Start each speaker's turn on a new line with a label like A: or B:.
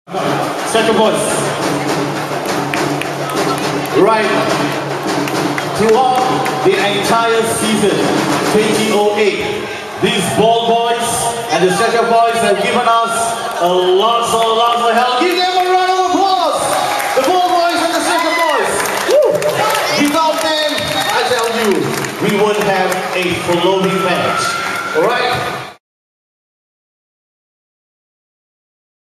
A: Second voice. Right. Throughout the entire season 2008, these ball boys and the stretcher boys have given us a lots of help. Give them a round of applause. The ball boys and the stretcher boys. Woo. Without them, I tell you, we wouldn't have a flowing match. All right.